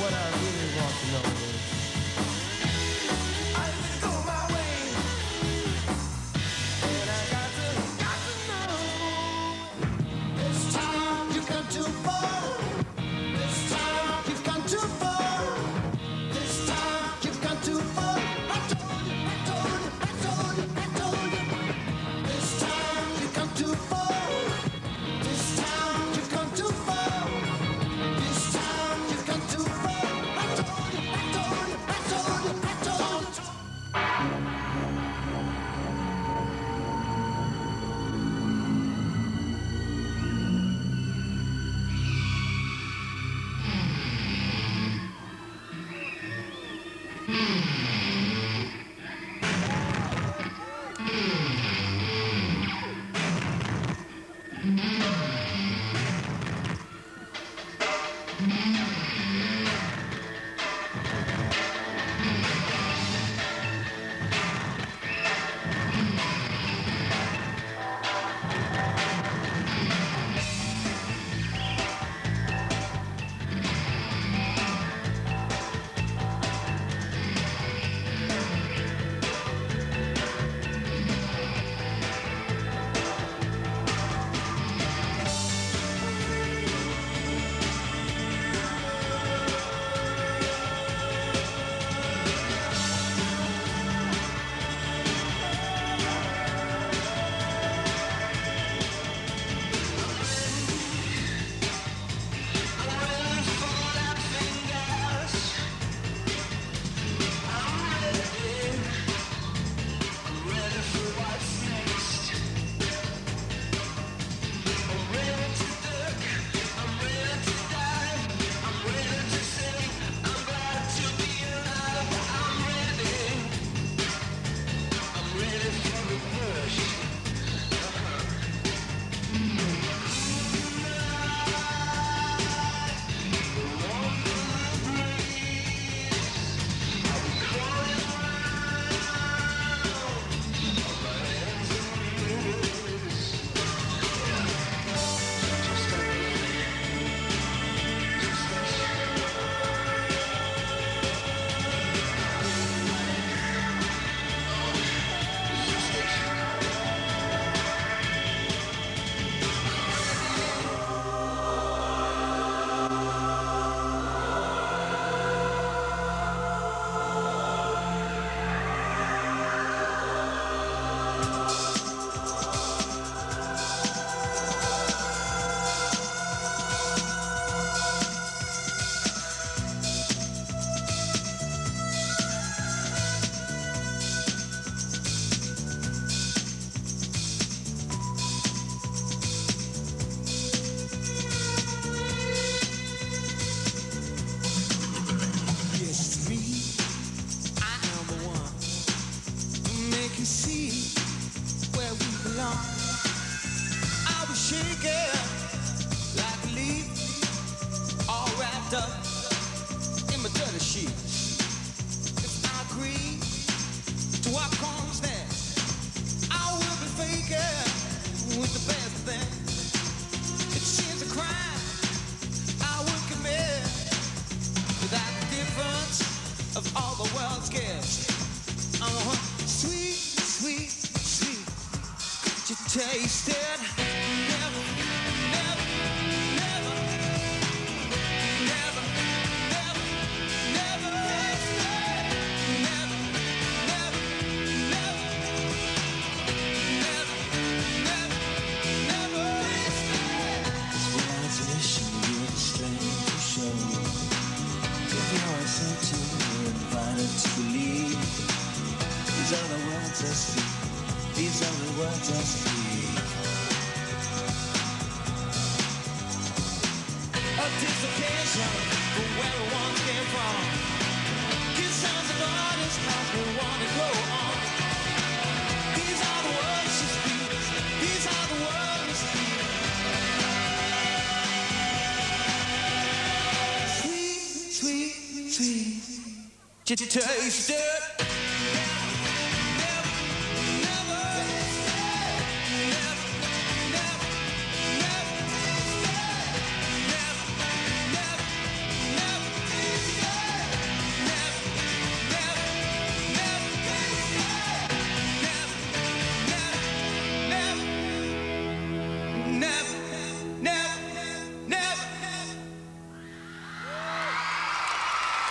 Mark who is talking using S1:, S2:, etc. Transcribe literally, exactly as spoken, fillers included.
S1: what I really want to know is, I let it go my way, and I got to, got to know. This time you've gone too far. This time you've gone too far. This time you've gone too far. I told you, I told you, I told you, I told you. This time you've gone too far. This time you've gone too far. This time you've gone too far. I told you, I told you, I told you, I told you.
S2: Taste it. Never, never, never, never, never, never, never, never, never, never, never, never. This realization you're the strength to show. Give yourself to me, invited to believe. These are the words I speak. These are the words I speak. A dislocation from where we once came from. These sounds of artists cause we want to go on. These are the words she speaks. These are the words she speaks. Sweet, sweet, sweet. Did you taste it?